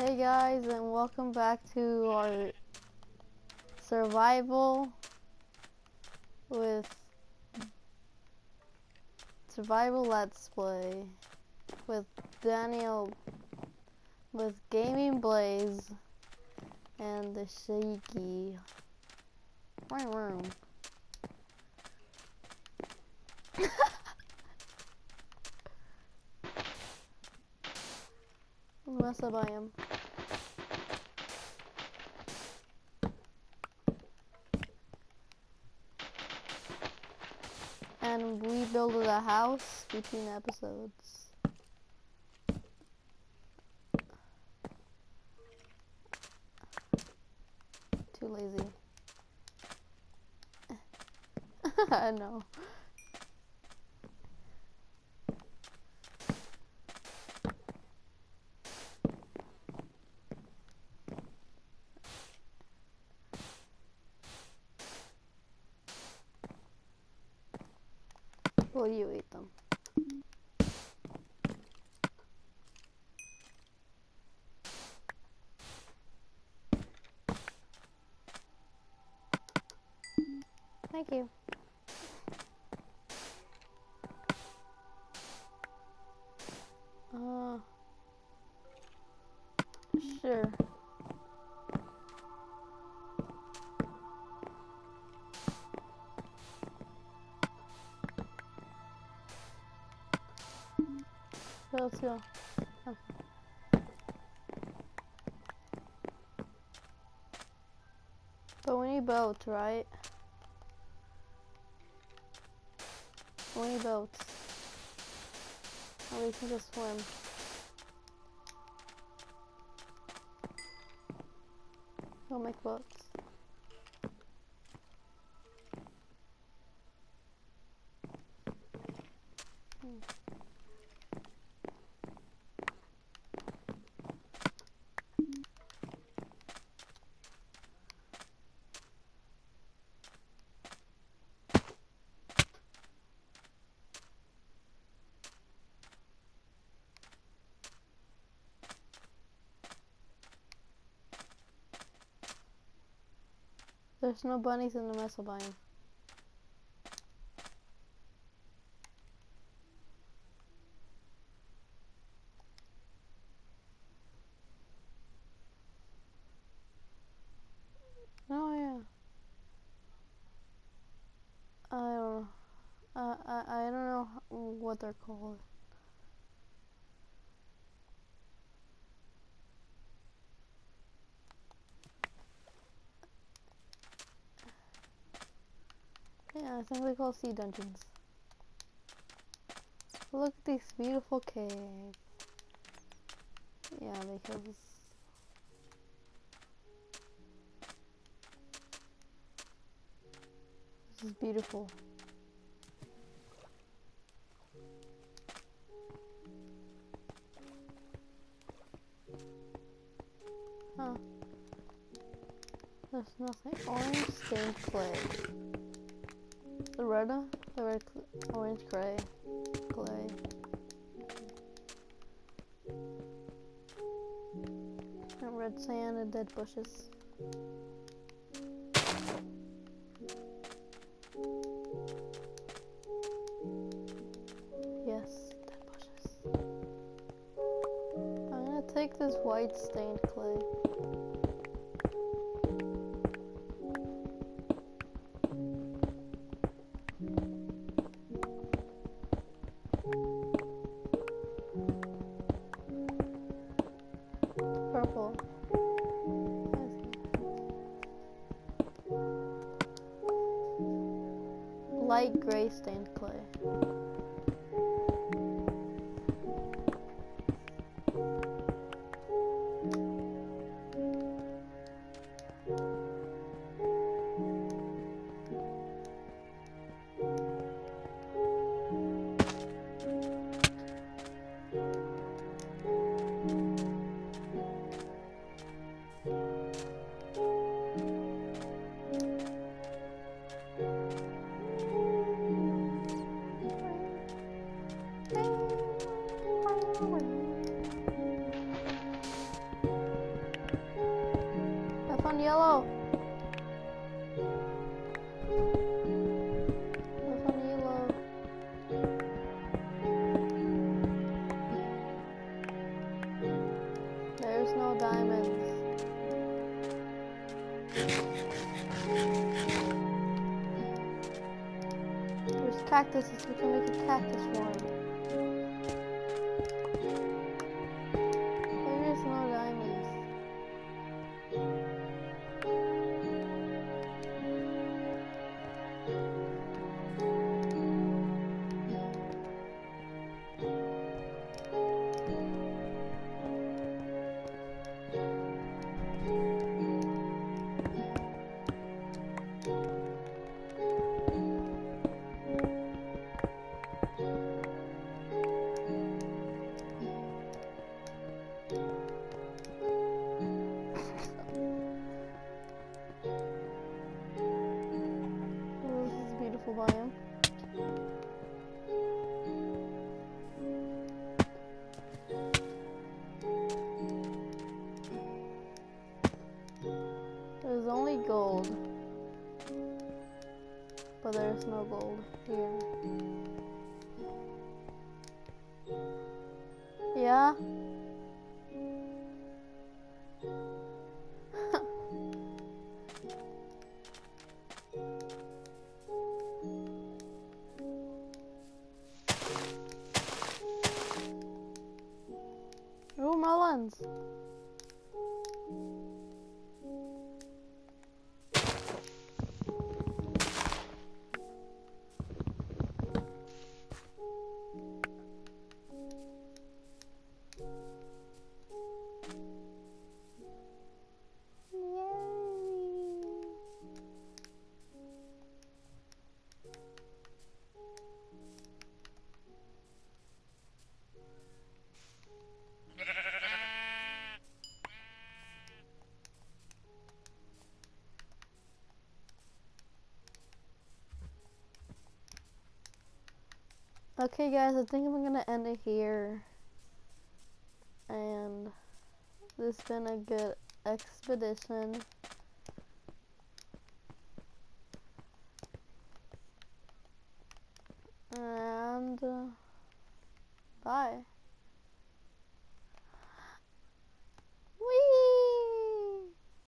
Hey guys, and welcome back to our survival let's play with Daniel, with Gaming Blaze and the Shaky. Room. Mess up I am. And we built a house between episodes. Too lazy. I know. Will you eat them? Thank you. Sure. Let's go. Okay. But we need boats, right? We need boats. Or we can just swim. We'll make boats. There's no bunnies in the mesobiome. Oh yeah. I don't know. I don't know what they're called. Yeah, I think they call sea dungeons. Look at these beautiful caves. Yeah, because this is beautiful. Huh. There's nothing. Orange stained clay. The red orange clay. And red sand and dead bushes. Yes, dead bushes. I'm gonna take this white stained clay. Purple. Light gray stained clay. yellow. I found yellow. There's no diamonds. There's cactuses. We can make a cactus one. There is no diamonds. This is a beautiful biome. There's only gold, but there's no gold here. Yeah? Ooh, melons. Okay guys, I think I'm gonna end it here. And this has been a good expedition. And bye.